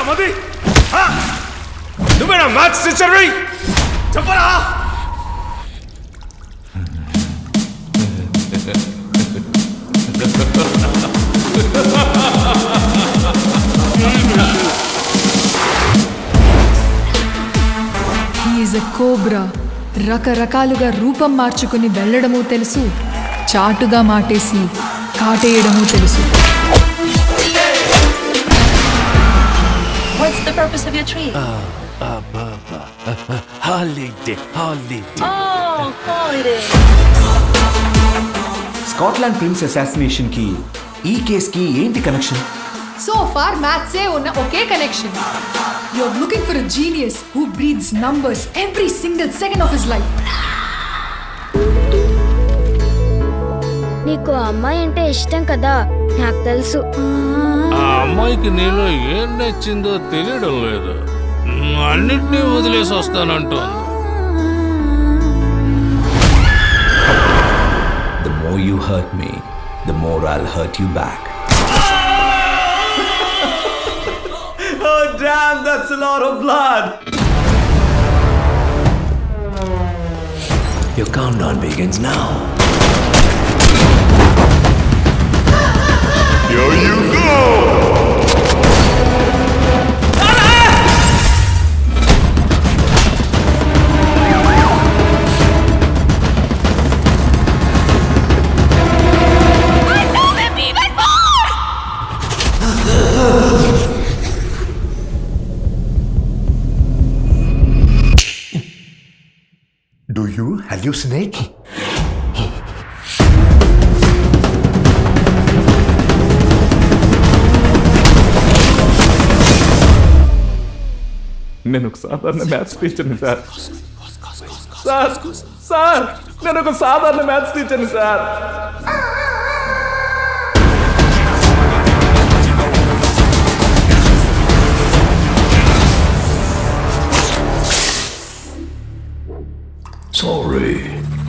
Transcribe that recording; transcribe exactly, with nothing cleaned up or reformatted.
మది నువ్వేనా మ్యాథ్స్ టీచర్వి చెప్పరా He is a cobra. రకరకాలుగా రూపం మార్చుకుని వెళ్ళడము తెలుసు, చాటుగా మాటేసి కాటేయడము తెలుసు. What's the purpose of your tree? Uh, uh, uh, uh, uh, holiday, holiday. Oh, holiday. Scotland Prince assassination ki ee case ki enti connection? So far maths e unna okay connection. You're looking for a genius who breathes numbers every single second of his life. నీకు అమ్మాయి అంటే ఇష్టం కదా, నాకు తెలుసు. ఆ అమ్మాయికి నీలో ఏం నచ్చిందో తెలియడం లేదు, అన్నిటినీ వదిలేసి వస్తానంటోంది. The more you hurt me, the more I'll hurt you back. Oh damn, that's a lot of blood. Your countdown begins now. Here you go. Do you hallucinate? నేను ఒక సాధారణ మ్యాథ్స్ టీచర్ని సార్. సార్ సార్ నేను ఒక సాధారణ maths టీచర్ని sir. Sorry,